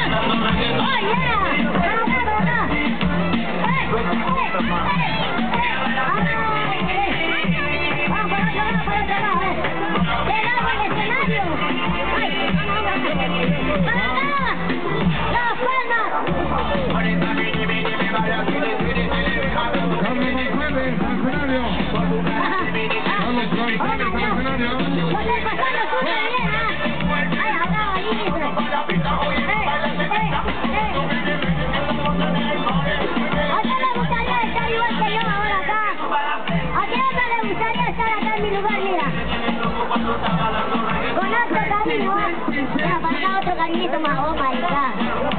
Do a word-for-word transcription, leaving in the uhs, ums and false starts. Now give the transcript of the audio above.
Con otro cariño, ¿eh? Mira, para acá otro cariñito más, oh my God.